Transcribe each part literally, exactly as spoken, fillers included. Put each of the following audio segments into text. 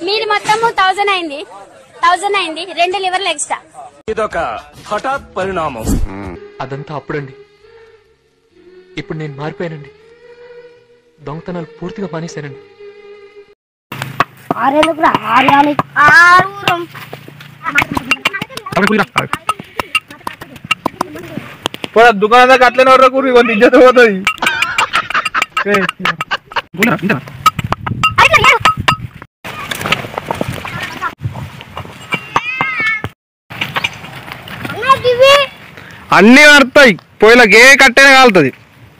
మీరు మొత్తం థౌసండ్ అయింది థౌసండ్ అయింది రెండు లివర్లు ఎక్స్ట్రా. ఇదొక హఠాత్ పరిణామం. అదంతా అప్పుడండి. ఇప్పుడు నేను మారిపోయానండి. దొంగతనాలు పూర్తిగా మానేశానండి. దుకాణం దాకా అట్లనే ఎవరు కూర కొంత ఇజ్జత పోతుంది. అన్ని పడతాయి పొయ్యిలకి, ఏ కట్టేనే కాలుతుంది.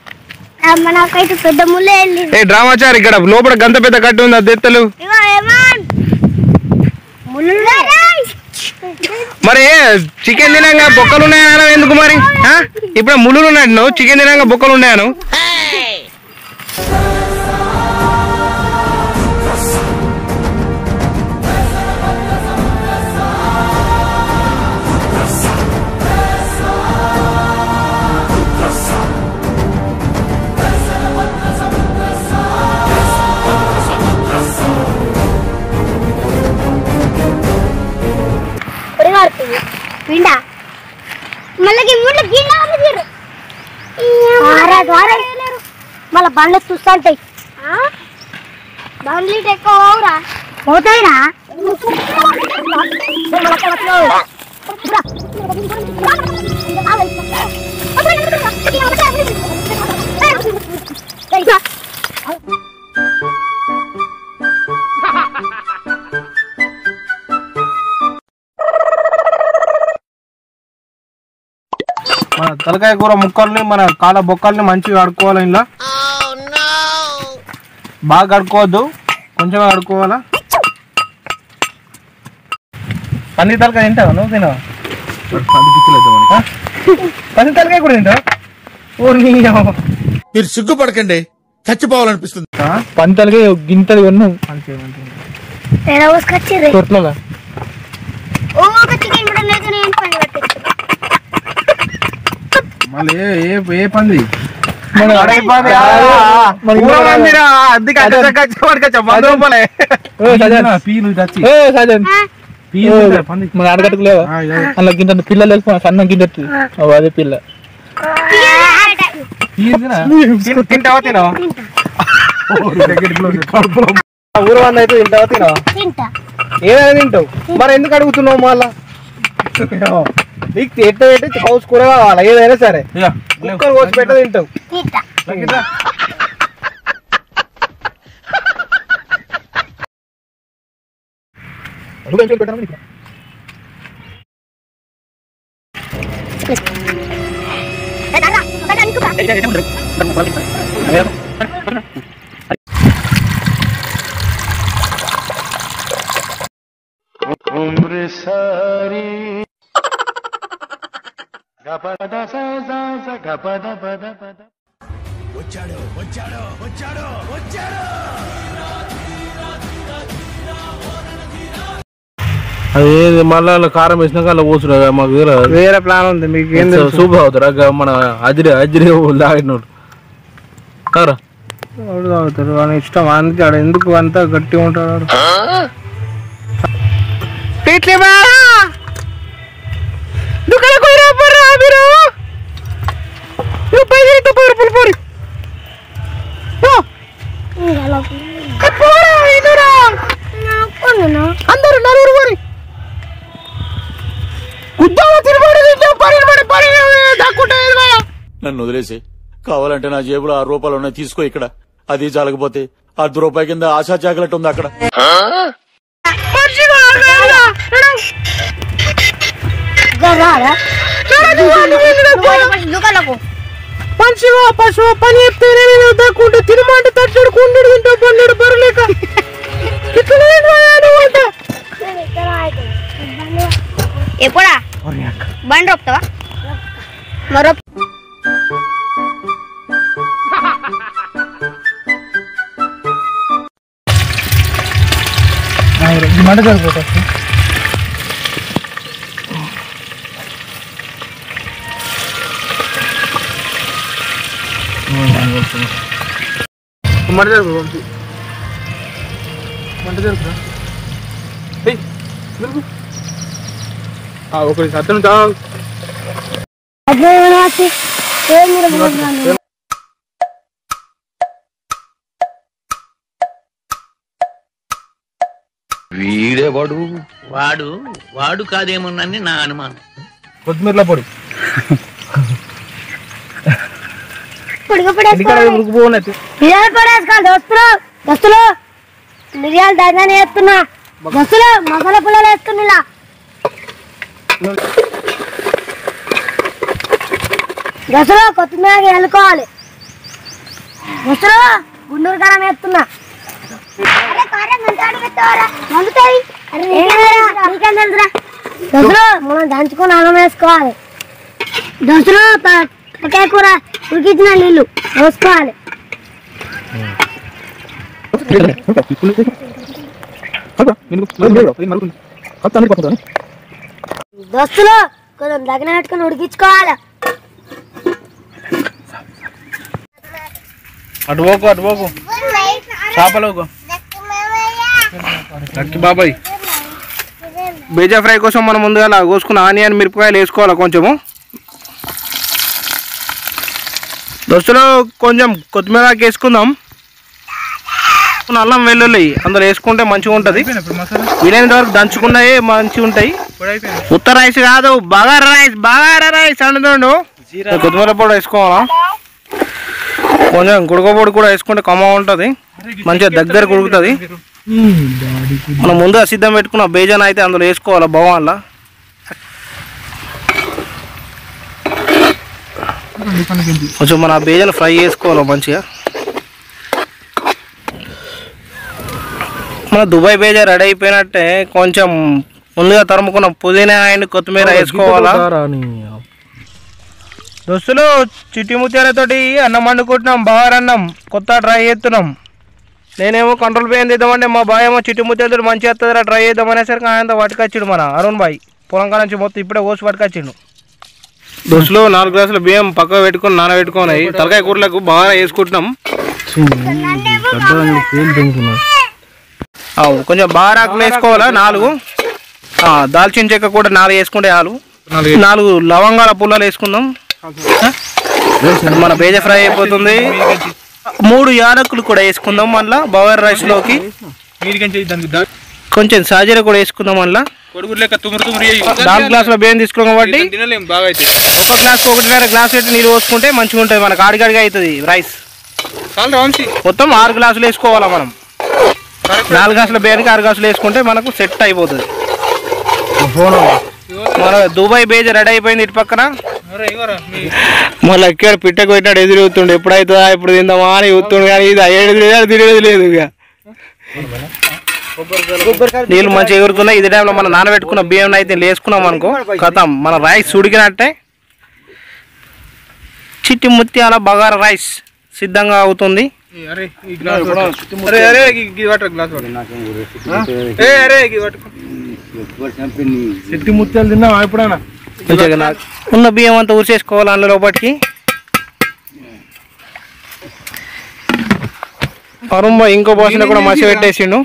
పెద్ద ముళ్ళే ఏ డ్రామాచారి ఇక్కడ లోపల గంత పెద్ద కట్టు ఉంది, అది ఎత్తలు. మరి చికెన్ తినాక బొక్కలు ఉన్నాయా ఎందుకు మరి? ఇప్పుడు ముళ్ళు ఉన్నాడు, నువ్వు చికెన్ తినాక బొక్కలు ఉన్నాయను. మళ్ళా బండ్లు చూస్తుంటాయి. బండ్లు ఎక్కువ పోవురా, పోతాయిరా. మన తలకాయ కూర ముక్కల్ని, మన కాళ్ళ బొక్కల్ని మంచిగా కడుక్కోవాలి. ఇలా బాగా కడుక్కోవద్దు, కొంచెం కడుక్కోవాలా. పన్నీ తలకాయ తింటావా నువ్వు? తినవా? పది పిచ్చులు అయితే మనకి పని తలకాయ కూడా తింటావా? మీరు సిగ్గుపడకండి, చచ్చిపోవాలనిపిస్తుంది. పని తలకాయ గింతలు కొన్నాం తొట్లలో. మళ్ళీ ఏ పంది మన అడగట్టుకు లేవా? అలా గింత పిల్లలు వేసుకున్నా సన్న గింత అదే పిల్ల. తింటావా తినవా? ఊరు వంద అయితే తింటావా తినవా? ఏదైనా తింటావు. మరి ఎందుకు అడుగుతున్నావు మళ్ళా? నీకు ఎట్ట పెట్టి హౌస్ కూర కావాలా? ఏదైనా సరే కుక్కర్ కోసి పెట్ట తింటావు. వచ్చాడు వచ్చాడు వచ్చాడు వచ్చాడు. అది మళ్ళా కారం వేసినాక అలా పోతున్నా. మాకు వేరే వేరే ప్లాన్ ఉంది. మీకు ఏం సూపర్ అవుతారు మన అజిరి అజిరి లాగినోడు కారా తాగుతారు అని ఇష్టం. అందుకే ఆడ ఎందుకు అంతా గట్టిగా ఉంటాడు. అందరు నలుగురు మరి నన్ను వదిలేసి కావాలంటే నా జేబులో ఆరు రూపాయలు ఉన్నాయి, తీసుకో. ఇక్కడ అది చాలకపోతే అర్ధ రూపాయి కింద ఆశా చాకలెట్ ఉంది అక్కడ. పశువు పశువు పని చెప్తే దక్కుంటే తినమంటే తట్టుడు కుండు తింటావు పన్నెడు బరులేక ఎప్పుడా బండి రోపుతావా? మరో మంట సరిపోతా. మంట జరుపు మంట జరుపురా. ఒకటి సత్యం వీడేవాడు వాడు వాడు కాదేమోనని నా అనుమానం. కొత్తిమీరల పొడి దస్తులు మిరియాలు దాదానే వేస్తున్నా. దస్తులు మసాలా పుల్లలు వేస్తున్నా. దస్తులు కొత్తిమీర వెళ్ళుకోవాలి. దస్తులు గుండూరు కారం వేస్తున్నా. దస్తులు మనం దంచుకొని అన్నం వేసుకోవాలి. దస్తులు తలకాయ కూర ఉడికించిన నీళ్ళు వేసుకోవాలి. దస్తులు కొంచెం దగ్గర పెట్టుకొని ఉడికించుకోవాలి. అటు పోకు అటు పోకు చేపలోకు లక్కి బాబాయ్. బేజా ఫ్రై కోసం మనం ముందుగా కోసుకున్న ఆనియన్ మిరపకాయలు వేసుకోవాలి కొంచెము. దోస్తులు కొంచెం కొత్తిమీర వేసుకుందాం. అల్లం వెల్లుల్లి అందులో వేసుకుంటే మంచిగా ఉంటుంది. వీలైనంత వరకు దంచుకున్నాయి మంచిగా ఉంటాయి. ఉత్త రైస్ కాదు బగార రైస్ బగార రైస్ అంటుండు. కొత్తిమీర పొడి వేసుకోవాలా. కొంచెం గుడక పొడి కూడా వేసుకుంటే కమ్మ ఉంటుంది. మంచిగా దగ్గర కుడుకుతుంది. మనం ముందుగా సిద్ధం పెట్టుకున్న బేజాన్ అయితే అందులో వేసుకోవాలి బగాన్లా. కొంచెం మన బేజాన్ ఫ్రై చేసుకోవాలి మంచిగా. మన దుబాయ్ బేజా రెడీ అయిపోయినట్టే కొంచెం ముందుగా తరుముకున్న పుదీనా అండ్ కొత్తిమీర వేసుకోవాలా. దోస్తులు చిట్టి ముత్యాలతోటి అన్నం వండుకుంటున్నాం. బాగా అన్నం కొత్త ట్రై చేస్తున్నాం. నేనేమో కంట్రోల్ పోయింది ఇద్దామంటే మా బాయ్ ఏమో చిట్టి ముత్యాలతో మంచిగా వస్తుందిరా ట్రై చేద్దాం అనేసరికి ఆయన పట్టుకొచ్చిండు మన అరుణ్ బాయ్. పొలం కాడ నుంచి మొత్తం ఇప్పుడే కోసి పట్టుకొచ్చిండు. దోస్తులు నాలుగు గ్లాసులు బియ్యం పక్క పెట్టుకుని నానబెట్టుకున్నాయి. తలకాయ కూరలకు బాగా వేసుకుంటున్నాం. కొంచెం బారాకులు వేసుకోవాలా నాలుగు. దాల్చిన చెక్క కూడా నాలుగు వేసుకుంటే చాలు. నాలుగు లవంగాల పుల్లలు వేసుకుందాం. మన బేజ ఫ్రై అయిపోతుంది. మూడు యాలకులు కూడా వేసుకుందాం. మళ్ళీ బగారా రైస్ లోకి కొంచెం సాజీర కూడా వేసుకుందాం. మళ్ళీ నాలుగు గ్లాసుల బియ్యం తీసుకున్నాం కాబట్టి ఒక గ్లాస్ ఒకటిన్నర గ్లాస్ పెట్టి నీళ్ళు పోసుకుంటే మంచిగా ఉంటుంది. మనకు ఆడిగాడిగా అవుతుంది రైస్. మొత్తం ఆరు గ్లాసులు వేసుకోవాలా మనం. నాలుగు గ్లాసుల బియ్యానికి ఆరు గ్లాసులు వేసుకుంటే మనకు సెట్ అయిపోతుంది. మన దుబాయ్ బేజ రెడీ అయిపోయింది. ఇటు పక్కన మళ్ళీ ఎక్కడ పిట్టకు పెట్టాడు ఎదురు చూస్తుండే. ఎప్పుడైతుందా ఇప్పుడు తిందామా అని చూస్తుండే. కానీ ఇది అయ్యేది లేదు తినేది లేదు. ఇక నీళ్ళు మంచిగా ఎగురుతున్నాయి. ఇది టైంలో మనం నానబెట్టుకున్న బియ్యం అయితే వేసుకున్నాం అనుకో కథం మన రైస్ ఉడికినట్టే. చిట్టి ముత్యాల బగారా రైస్ సిద్ధంగా అవుతుంది. చిట్టి ముత్యాలు తిన్నావా ఎప్పుడైనా? ఉన్న బియ్యం అంతా ఊసేసుకోవాలి అందులో లోపలికి. అరుంబ ఇంకో పోసిన కూడా మసి పెట్టేసిండు.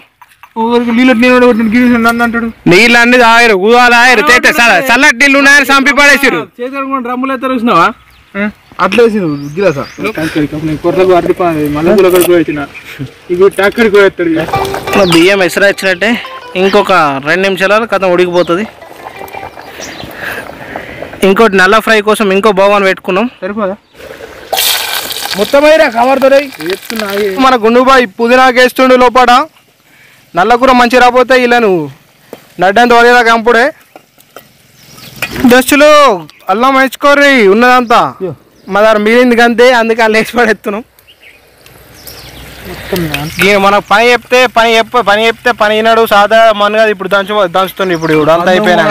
నీళ్ళు అన్ని ఆయరు గుదాలు ఆయరు చల్లటి నీళ్ళు ఉన్నాయని చంపి పడేసారు. డ్రమ్ములు అయితే చూసినావా అట్లా వేసింది గిలాసా కొత్తకు అరటి మల్లెపూల కొడుకు వచ్చిన ఇక ట్యాక్కడికి పోయేస్తాడు. బియ్యం ఎసరా ఇచ్చినట్టే ఇంకొక రెండు నిమిషాలు కథ ఉడికిపోతుంది. ఇంకోటి నల్ల ఫ్రై కోసం ఇంకో బగాన్ పెట్టుకున్నాం. సరిపోదా మొత్తం అయినా కవర్ దొరై మన గుండుబాయి పుదీనాకు వేస్తుండే లోపల. నల్ల కూర మంచిగా రాకపోతే ఇలా నువ్వు నడ్డంత వదిలేదా కంపుడే. దస్తులు అల్లం వేసుకోర్రి ఉన్నదంతా మా దగ్గర మిగిలింది కంతే. అందుకే అల్లు వేసి పడేస్తున్నాం. మనకు పని చెప్తే పని చెప్ప పని చెప్తే పని అయినాడు సాదా మనగా ఇప్పుడు దంచు దంచుతుంది. ఇప్పుడు ఇప్పుడు అంతా అయిపోయినా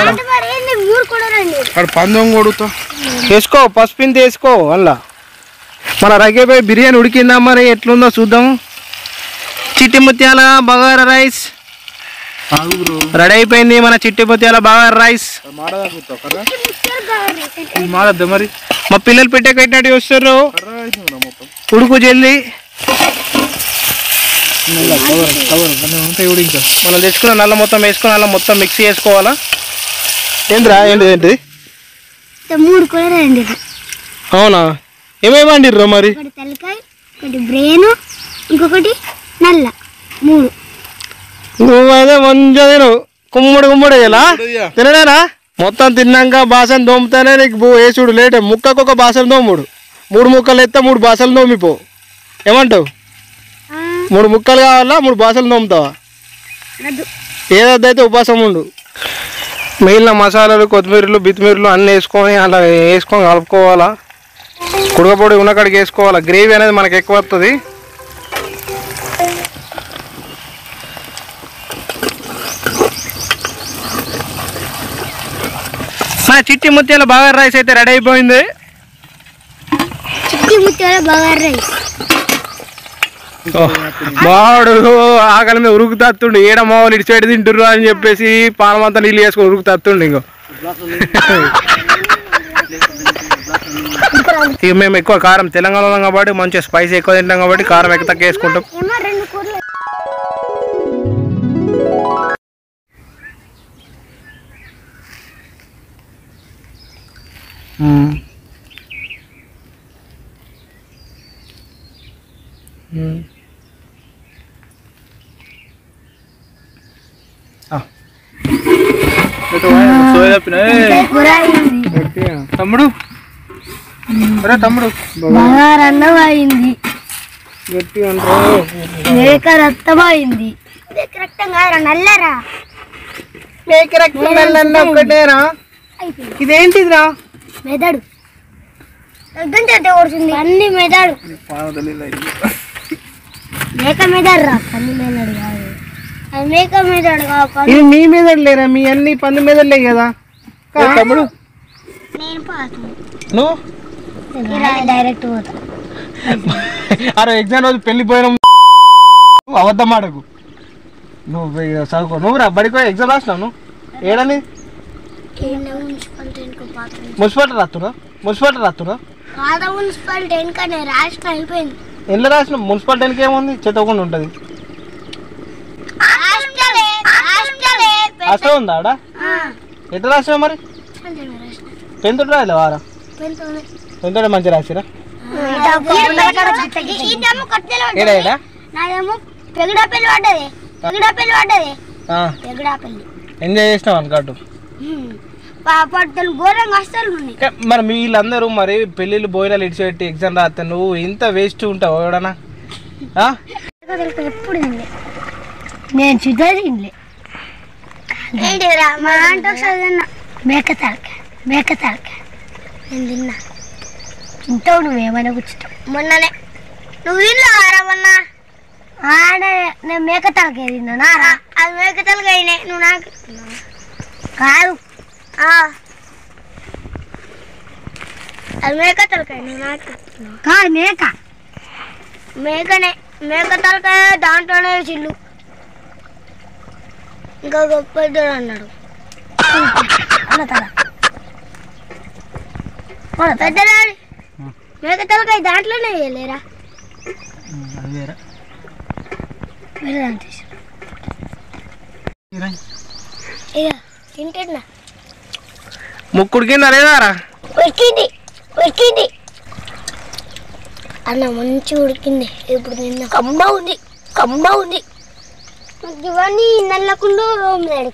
పందం కొడుతా వేసుకో పసుపింత వేసుకో. అలా మన రగ్గపోయి బిర్యానీ ఉడికిందా మరి ఎట్లుందో చూద్దాం. చిట్టి ముత్యాల బగారా రైస్ రెడీ అయిపోయింది. మన చిట్టి ముత్యాల బగారా రైస్ మాడద్దా మరి. మా పిల్లలు పెట్టే కట్టినట్టు వస్తారు. ఉడుకు జల్ది కవర్ కవర్ అన్నీ ఉంటాయి కూడా ఇంకా మనం తెచ్చుకున్న నల్ల మొత్తం వేసుకుని అలా మొత్తం మిక్సీ చేసుకోవాలా? ఏంద్రా ఏంటి ఏంటి మూడు కూరలు అండి. అవునా? ఏమేమి వండిర్రా మరి? ఒకటి తలకాయ, ఒకటి బ్రెయిన్, ఇంకొకటి నల్ల, మూడు. నువ్వైతే మంచిగా తిను, కుమ్ముడు కుమ్ముడు ఇలా తినడేనా? మొత్తం తిన్నాక బాసన దోముతానే నీకు వేసుడు లేటే. ముక్కకు ఒక బాసన దోముడు, మూడు ముక్కలు ఎత్తే మూడు బాసలు దోమిపో. ఏమంటావు? మూడు ముక్కలు కావాలా, మూడు బాసలు దోముతావా? ఏదైతే ఉపాసం ఉండు. మిగిలిన మసాలాలు కొత్తిమీరలు బిత్తిమీరలు అన్నీ వేసుకొని అలా వేసుకొని కలుపుకోవాలా. కుడకపొడి ఉన్నకాడికి వేసుకోవాలా. గ్రేవీ అనేది మనకి ఎక్కువ వస్తుంది. మా చిట్టి ముత్యాల బాగా రైస్ అయితే రెడీ అయిపోయింది. చిట్టి ముత్యాల బాగా రైస్ మావాడు ఆకలి మీద ఉరుకు తత్తుండు. ఏడ మావాళ్ళు ఇటు సైడ్ తింటుర్రు అని చెప్పేసి పానమంతా నీళ్ళు వేసుకొని ఉరుకు తత్తుండు. ఇంకో ఇక మేము ఎక్కువ కారం తెలంగాణ ఉన్నాం కాబట్టి మంచిగా స్పైసీ ఎక్కువ తింటాం కాబట్టి కారం ఎక్కువ తక్కువ వేసుకుంటాం. రెండు కూరలు తమ్ముడు అరే తమ్ముడు బాగా రన్నం అయింది. గట్టి మేక రక్తం అయింది. రక్తం కాదురా, నల్లరా. మేక రక్తం నల్ల ఒక్కటేరా? ఇదేంటిదిరా? మెదడు కొడుతుంది. అన్ని మెదడు మేక మెదడు రా, పన్ని మెదడు కాదు. అది మేక మెదడు కాదు. ఇది మీ మెదడు లేరా? మీ అన్ని పంది మెదడులే కదా తమ్ముడు. నేను పోతాను, నువ్వు డైరెక్ట్ పోతా. అరే ఎగ్జామ్ రోజు పెళ్లిపోయిన అబద్ధం ఆడకు. నువ్వు చదువుకో. నువ్వు రా బడికో ఎగ్జామ్ రాసినావు. నువ్వు ఏడని మున్సిపాలిటీ రాస్తున్నా? మున్సిపాలిటీ రాస్తున్నా? మున్సిపాలిటీ వెనుకనే రాసిన అయిపోయింది. ఎట్లా రాసిన? మున్సిపాలిటీ వెనక ఏముంది? చెత్తకుండా ఉంటుంది. అసలు ఉందా ఆడ? ఎట్లా రాసినా మరి? టెన్త్ రాయలే వారా? టెన్త్ మంచిగా రాసిరా? ఏడా ఏడా నాదేమో పెగడాపల్లి పడ్డది. పెగడాపల్లి పడ్డది. పెగడాపల్లి ఎంజాయ్ చేసినావు అనుకోటు. పట్టలు ఘోరంగా అస్సలు ఉన్నాయి. మరి వీళ్ళందరూ మరి పెళ్ళిళ్ళు బోయినాలు ఇడిచి పెట్టి ఎగ్జామ్ రాస్తే నువ్వు ఇంత వేస్ట్ ఉంటావు ఎవడన్నా? ఎప్పుడు నేను చిదా తినలే. ఏంటిరా మా అంటే ఒకసారి తిన్నా. మేక తలక మేక తలక నేను తిన్నా. తింటావు నువ్వేమైనా కూర్చుంటావు. మొన్ననే నువ్వు తిన్నారా మొన్న? నేను మేక తలకాయ తిన్నానా రా? అది మేక తలకాయనే. నువ్వు నాకు కాదు, అది మేక తలకాయ. నువ్వు నాకు కాదు మేక మేకనే. మేక తలకాయ దాంట్లోనే చిల్లు. ఇంకా గొప్ప అన్నాడు పెద్దలాడి. మేక తలకాయ దాంట్లోనే వేయలేరా? తింటున్నా. ముక్కుడు కింద లేదారా? ఉడికింది ఉడికింది అన్న, మంచి ఉడికింది. ఇప్పుడు నిన్న కమ్మ ఉంది కమ్మ ఉంది. ఇవన్నీ నల్లకుండా రోమేడుక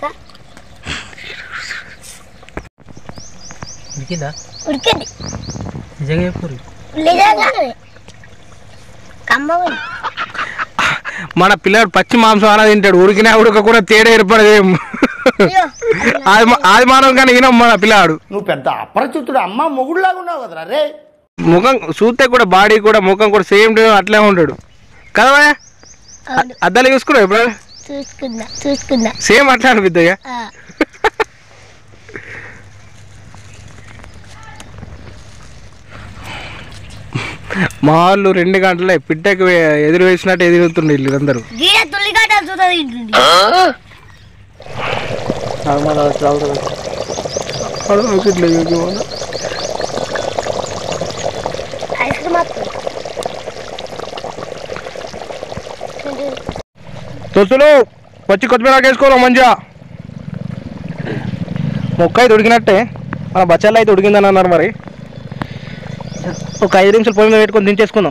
ఉడికిందా? ఉడికింది నిజంగా చెప్పు. నిజంగా కమ్మ ఉంది. మన పిల్లడు పచ్చి మాంసం అలా తింటాడు. ఉడికినా ఉడక కూడా తేడా ఏర్పడదు. ఏం ఆది మానవం కానీ ఈయన మన పిల్లాడు. నువ్వు పెద్ద అపరిచితుడు అమ్మ మొగుడులాగా ఉన్నావు కదరా రే. ముఖం చూస్తే కూడా బాడీ కూడా ముఖం కూడా సేమ్ అట్లే ఉంటాడు కదా. అద్దాలు చూసుకున్నావు ఎప్పుడు? చూసుకున్నా చూసుకున్నా సేమ్ అట్లా అనిపిద్దా? మా వాళ్ళు రెండు గంటలే పిట్టకు ఎదురు వేసినట్టు ఎదురుతుండే వీళ్ళందరూ. ఐస్ క్రీమ్ తొత్తులు వచ్చి కొత్తిమీర వేసుకోవాలి మంచిగా. మొక్క అయితే ఉడికినట్టే, మన బచ్చాలు అయితే ఉడికిందని అన్నారు. మరి ఒక ఐదు నిమిషాలు పొయ్యి మీద పెట్టుకొని దించేసుకుందాం.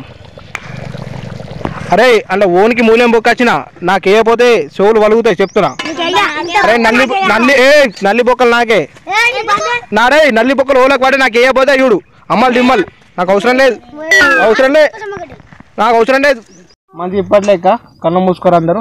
అరే అంటే ఓనికి మూల్యం బొక్క వచ్చిన నాకు వేయకపోతే చెవులు వలుగుతాయి చెప్తున్నా. అరే నల్లి నల్లి ఏ నల్లి బొక్కలు నాకే నారే నల్లి బొక్కలు ఓలకు పడి నాకు వేయకపోతే చూడు అమ్మలు దిమ్మలు. నాకు అవసరం లేదు, అవసరం లేదు, నాకు అవసరం లేదు. మంచి ఇప్పట్లేక కన్ను మూసుకోరు అందరూ.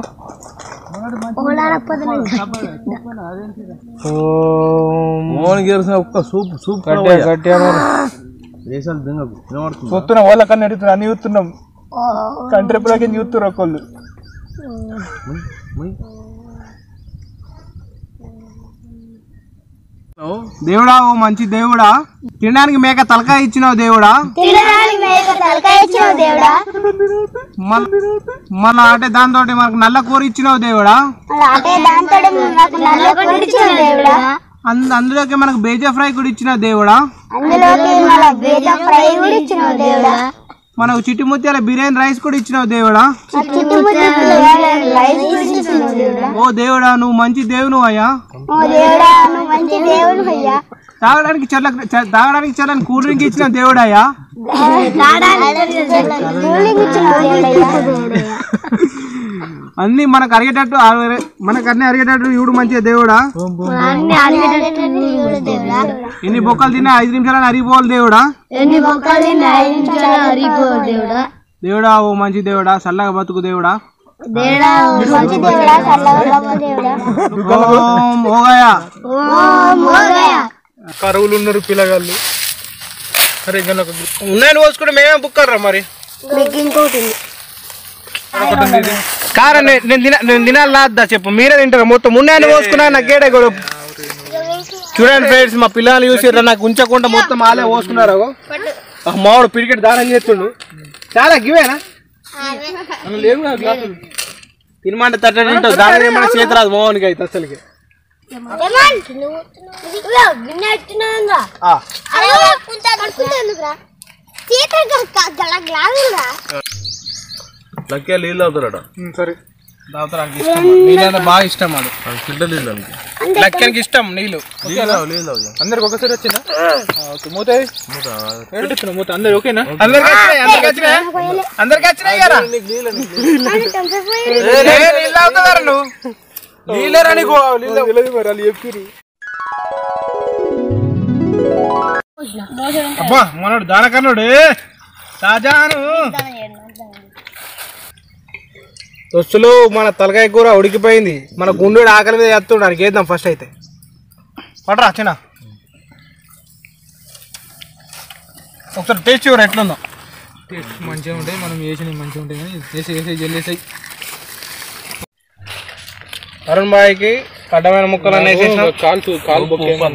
పొత్తున వాళ్ళ కన్నా ఎడుతున్నా అన్ని చూస్తున్నాం. కంట్రీపులకి చూస్తున్నారు ఒకళ్ళు. దేవుడా ఓ మంచి దేవుడా, తినడానికి మేక తలకాయ ఇచ్చినావు దేవుడా, మళ్ళా అంటే దాంతో మనకు నల్ల కూర ఇచ్చినావు దేవుడా, అందులోకి మనకు బేజా ఫ్రై కూడా ఇచ్చినావు దేవుడా, మనకు చిట్టి ముత్యాల బిర్యానీ రైస్ కూడా ఇచ్చినావు దేవుడా. ఓ దేవుడా నువ్వు మంచి దేవును అయ్యా. తాగడానికి చల్ల తాగడానికి చల్లని కూల్ డ్రింక్ ఇచ్చిన దేవుడా అయ్యా. అన్ని మనకు అరిగేటట్టు మనకు అన్ని అరిగేటట్టు ఇవుడు మంచిగా దేవుడా. ఎన్ని బొక్కలు తిన్నా ఐదు నిమిషాలు అరిగిపోవాలి దేవుడా. దేవుడా ఓ మంచి దేవుడా, చల్లగా బతుకు దేవుడా. కరువులు ఉన్నారు పిల్లగాళ్ళు. అరే ఉన్నాయని పోసుకుంటే మేమే బుక్కర్రా మరి. కారా నేను తిన నేను తినాలి లాద్దా చెప్పు, మీరే తింటారా మొత్తం. ఉన్నాయని పోసుకున్నా నాకు గేడే కూడా. చూడండి ఫ్రెండ్స్, మా పిల్లలు చూసిర్రా నాకు ఉంచకుండా మొత్తం ఆలే పోసుకున్నారు. మావాడు పిడికెట్ దానం చేస్తుండు. చాలా గివేనా లేవు తినమంటే తట్ట తింటావు, దాని ఏమన్నా చేతి రాదు మావానికి అయితే అసలుకి. నీళ్ళు అవుతారట. సరే నీళ్ళంతా బాగా ఇష్టం. అది లక్కనికి ఇష్టం నీళ్ళు. అందరికి ఒకసారి వచ్చిందా మూత మూత అందరు ఓకేనా? అందరికి వచ్చినాయి అందరికి వచ్చినాయి కదా. నీళ్ళు అవుతారా నువ్వు? నీళ్ళరా నీకు వాళ్ళు చెప్పారు. అబ్బా మనోడు దానకర్ణుడు షాజహాను. దోస్తులు మన తలకాయ కూర ఉడికిపోయింది. మన గుండె ఆకలి మీద ఎత్తుండానికి వేద్దాం ఫస్ట్ అయితే. పడరా చిన్న ఒకసారి టేస్ట్ చూడ ఎట్లుందో. టేస్ట్ మంచిగా ఉంటాయి, మనం వేసినవి మంచిగా ఉంటాయి కానీ వేసి వేసి జల్లేసాయి. అరుణ్ బాయ్కి అడ్డమైన ముక్కలు అన్నీ వేసేసినాం. కాలు కాలు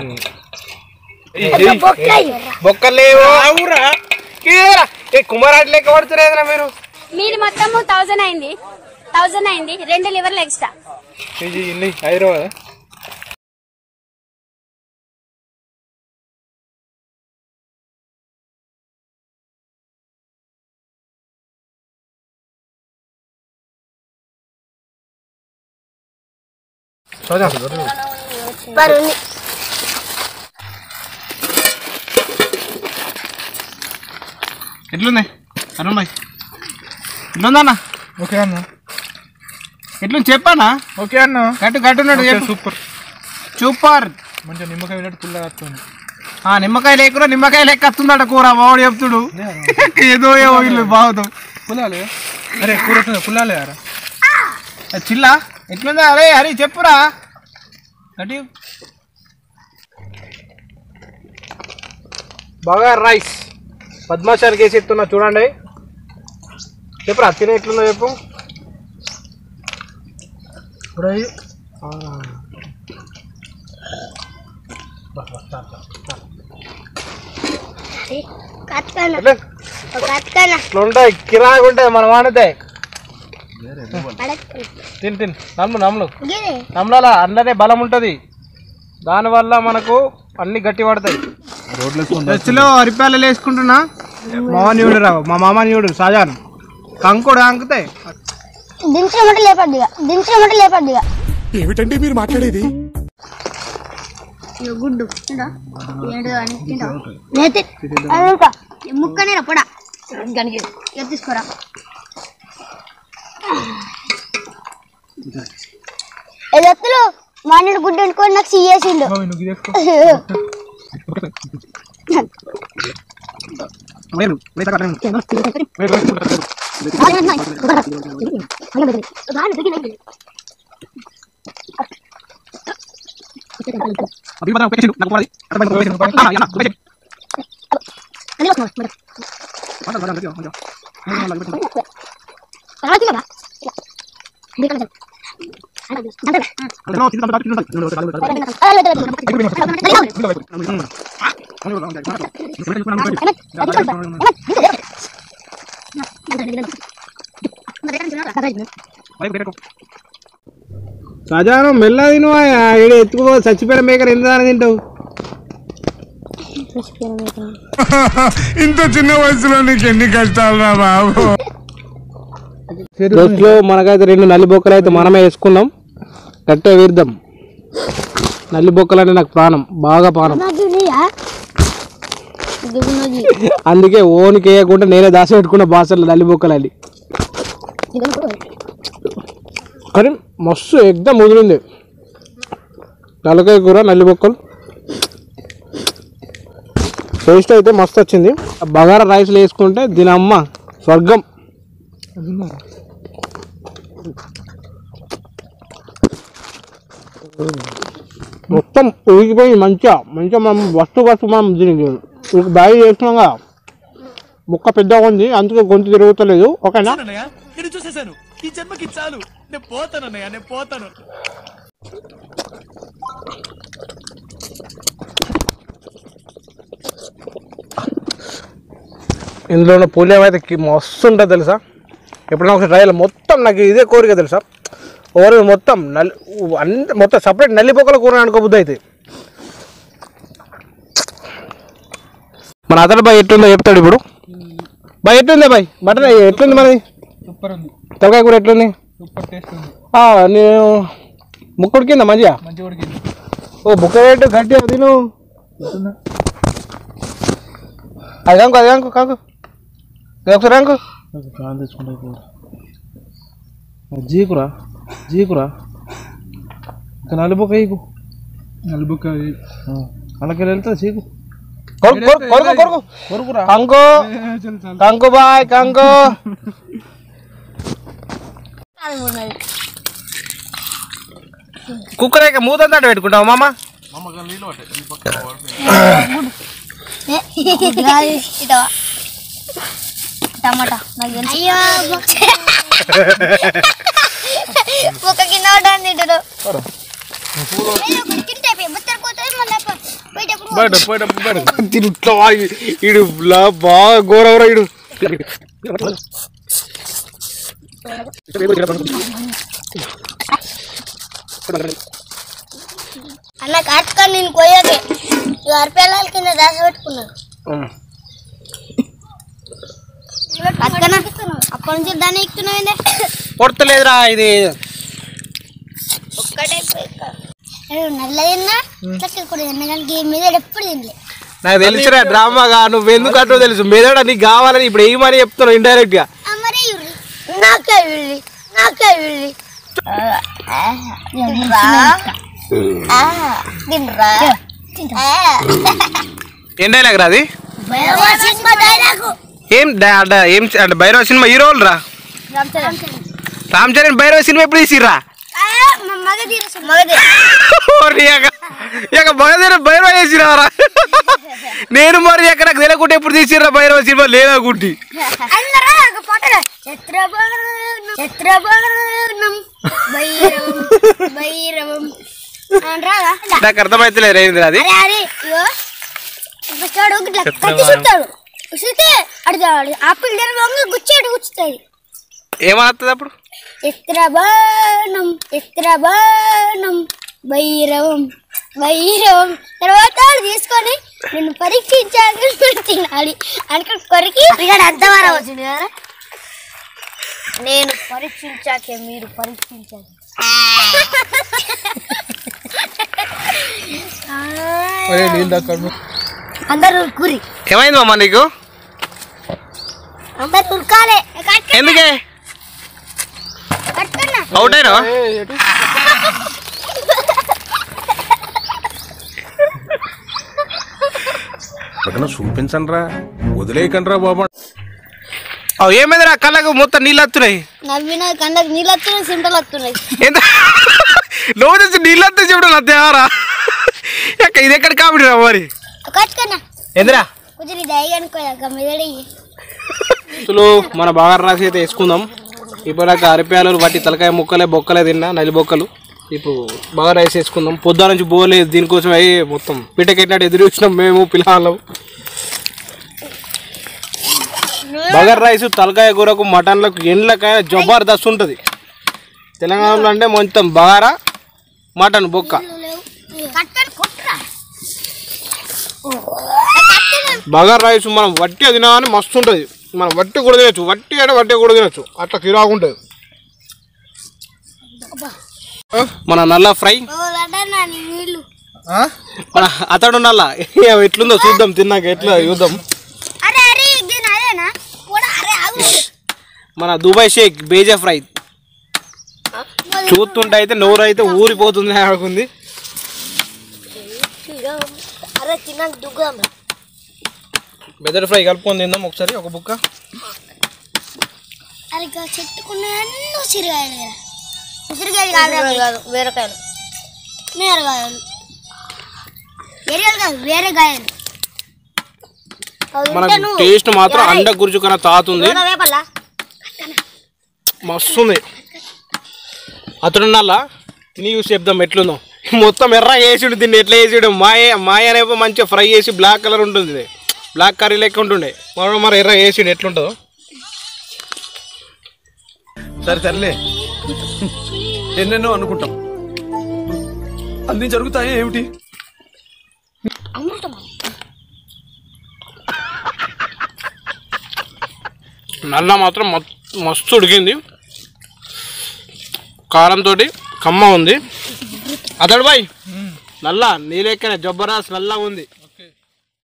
బొక్కలు లేవు కుమారాటి లెక్క పడుతురేదరా మీరు. మీరు మొత్తం థౌసండ్ అయింది, థౌసండ్ అయింది. రెండు లివర్లు ఎక్స్ట్రా. హైదరాబాద్ ఎట్లుంది అరుణ్ బాయ్? ఎట్లుందన్నా? ఓకే అన్న. ఎట్లుంది చెప్పానా? ఓకే అన్న. గట్టు గట్టున్నాడు సూపర్ సూపర్. మంచిగా నిమ్మకాయ వేసినట్టు పుల్లగా వస్తుంది. నిమ్మకాయ లేకుండా నిమ్మకాయ లెక్క వస్తుందట కూర. మావాడు చెప్తుడు ఏదో ఏమో వీళ్ళు బాగుతాం. పుల్లాలి అరే కూర వస్తుంది పుల్లాలి అరా చిల్లా. ఎట్లుందా? అరే హరి చెప్పురా గట్టి. బాగా రైస్ పద్మాచారికి వేసి ఎత్తున్నా చూడండి. చెప్పురా తినే ఎట్లుందో చెప్పు. ఉంటాయి కిరాగా ఉంటాయి మనం వాడితే. తిని తిని నమ్ము నమ్ములు నమ్మలా అందులోనే బలం ఉంటుంది. దానివల్ల మనకు అన్ని గట్టి పడతాయి. డ్రెస్లో అరిపాయలు వేసుకుంటున్నా. మామని చూడు రావు, మా మామని చూడు షాజహాన్ కంకుడు అంకుతాయి. దించమంటే లేపద్దిగా దించమంటే లేపద్దిగా ఏమిటండి మీరు మాట్లాడేది? గుడ్డు ముక్కనే పొడా తీసుకోరా ఎత్తులు మానేడు గుడ్డు అనుకోని నాకు సీయేసిండు अभी बताओ कैसे लगवा दी अरे मैं कैसे हां या ना कैसे अरे बस मत मत बता दो जाओ हां लग बैठो कहां थी बाबा देख ले चलो सीधा बता कितना సజాను మెల్ల తిను ఈడ ఎత్తుకో చచ్చిపోయిన మేకర్ ఎందుకు తింటావు ఇంత చిన్న వయసులో నీకు ఎన్ని కష్టాలు రా బాబు దోస్తులో మనకైతే రెండు నల్లి బొక్కలు అయితే మనమే వేసుకున్నాం కట్టే వీర్దాం నల్లి బొక్కలు అంటే నాకు ప్రాణం బాగా ప్రాణం అందుకే ఓనికి వేయకుండా నేనే దాచి పెట్టుకున్న బాసలు నల్లి బొక్కలు అని కానీ మస్తు ఎగ్దం ముదిరింది తలకాయ కూర నల్లి బొక్కలు టేస్ట్ అయితే మస్తు వచ్చింది బగారా రైస్లో వేసుకుంటే దీని అమ్మ స్వర్గం మొత్తం ఉడికిపోయి మంచిగా మంచిగా మనం వస్తు వస్తు మనం దీనికి బాగా చేస్తున్నాగా ముక్క పెద్దగా ఉంది అందుకే గొంతు తిరుగుతలేదు ఓకేనా చూసేసాను ఈ జన్మకి చాలు నేను పోతానన్నయ్య నేను పోతాను ఇందులో ఉన్న పులియం అయితే మస్తు ఉంటుంది తెలుసా ఎప్పుడైనా ఒకసారి ట్రైల్ మొత్తం నాకు ఇదే కోరిక తెలుసా ఓవర్ మొత్తం నల్లి అన్ని మొత్తం సపరేట్ నల్లి పొక్కల కూర అనుకోబుద్ది అయితే మన అతడు బాయ్ ఎట్లుందో చెప్తాడు ఇప్పుడు బాయ్ ఎట్లుందే బాయ్ మటన్ ఎట్లుంది మనది సూపర్ ఉంది తలకాయ కూర ఎట్లుంది సూపర్ టేస్ట్ ఉంది నేను ముక్క ఉడికిందా మంచిగా మంచిగా ఉడికింది ఓ బుక్క రేటు గట్టిగా తిను అది కాంకు అది కాంకు కాంకు ఒకసారి కాంకు ప్రాణం తెచ్చుకుంటా జీకురా జీకురా ఇంకా నలుబొక్క ఈకు నలుబుక్క అలాగే వెళ్తా చీకు కొరుకు కొరుకు కొరుకు కొరుకురా కంకు కంకు బాయ్ కంకు కుక్కరేక మూతంతా పెట్టుకుంటావు మామ టమాటా అయ్యో ఒక కింద తింటారు ఇడు బాగా ఘోరవరా ఇడు అన్న కాటుకొని నేను పోయాకే అరపేళ్ళ కింద దాస పెట్టుకున్నాను అప్పటి నుంచి దాన్ని ఎక్కుతున్నావు కొడతలేదురా ఇది ఒక్కటే నల్ల తిన్నా కూడా తిన్నా కానీ గేమ్ మీద ఎప్పుడు తినలే నాకు తెలుసురా డ్రామాగా నువ్వు ఎందుకు అంటూ తెలుసు మెదడ నీకు కావాలని ఇప్పుడు ఏమని చెప్తున్నావు ఇండైరెక్ట్ గా మరి నాకే వెళ్ళి నాకే వెళ్ళి ఏం డైలాగ్ రా అది ఏం ఏం అంటే భైరవ సినిమా హీరోలు రా రామ్ చరణ్ భైరవ సినిమా ఎప్పుడు తీసిర్రా మగధీర భైరవ వేసిరారా నేను మరి ఎక్కడ నాకు తెలియకుంటే ఎప్పుడు తీసిర్రా భైరవ సినిమా లేదా గుడ్డి నాకు అర్థమైతలేదు రేంద్ర అది ఏమవుతుంది అప్పుడు ఎత్రబాణం ఎత్రబాణం భైరవం భైరవం తర్వాత తీసుకొని నేను పరీక్షించాలి తినాలి అనుకుని కొరికి అంతవారం వచ్చింది కదా నేను పరీక్షించాకే మీరు పరీక్షించాలి. అందరు ఉరుకురి. ఏమైంది మామ నీకు? అందరు ఉరకాలే. ఎందుకే అవుట్ అయినా? చూపించండి రా, వదిలేయకండి రా బాబా. ఏమైందిరా కళ్ళకు మొత్తం నీళ్ళు వస్తున్నాయి? నవ్విన కళ్ళకు నీళ్ళు వస్తున్నాయి, సింటలు వస్తున్నాయి. నువ్వు తెచ్చి నీళ్ళు వస్తే చెప్పడం అత్తేవారా? ఇది ఎక్కడ కామెడీ రా మరి? ఎందురా అసలు మన బాగా రాసి అయితే వేసుకుందాం. ఇప్పుడు అరిపాయలు బట్టి తలకాయ ముక్కలే బొక్కలే తిన్నా, నలి బొక్కలు. ఇప్పుడు బాగా రైస్ వేసుకుందాం. పొద్దున నుంచి పోలేదు దీనికోసం అయ్యి మొత్తం పిటకెట్టినట్టు ఎదురు వచ్చినాం మేము పిల్లలు. బగర్ రైస్ తలకాయ కూరకు మటన్లకు ఎండ్లకాయ జబర్దస్త్ ఉంటుంది. తెలంగాణలో అంటే మొత్తం బగారా మటన్ బొక్క. బగర్ రైస్ మనం వట్టి తినా అని మస్తు ఉంటుంది. మనం వట్టి కూడా తినచ్చు, వట్టి అంటే వట్టి కూడా తినచ్చు, అట్లా కిరాకుంటుంది. మన నల్ల ఫ్రై మన అతడు నల్ల ఎట్లుందో చూద్దాం, తిన్నాక ఎట్లా చూద్దాం. మన దుబాయ్ షేక్ బేజా ఫ్రై చూస్తుంటే అయితే నోరు అయితే ఊరిపోతుంది ఆడుకుంది. బెదర్ ఫ్రై కలుపుకొని తిందాం ఒకసారి ఒక బుక్క. వేరకాయలు వేరే కాయలు మన టేస్ట్ మాత్రం అండ గురుచు కన్నా తాతుంది, మస్తుంది. అతడు నల్ల తిని చూసి చెప్దాం ఎట్లుందో. మొత్తం ఎర్ర వేసిడు, దీన్ని ఎట్లా వేసిడు. మాయ మాయ అనేపో మంచిగా ఫ్రై చేసి బ్లాక్ కలర్ ఉంటుంది, బ్లాక్ కర్రీ లెక్క ఉంటుండే. మనం మరి ఎర్ర వేసిడు ఎట్లుంటుందో. సరే సర్లే, ఎన్నెన్నో అనుకుంటాం, అన్ని జరుగుతాయి ఏమిటి? నల్ల మాత్రం మస్తు ఉడికింది, కారంతో కమ్మ ఉంది. అతడు బాయ్ నల్ల నీ లెక్కనే జబర్దస్త్ నల్ల ఉంది.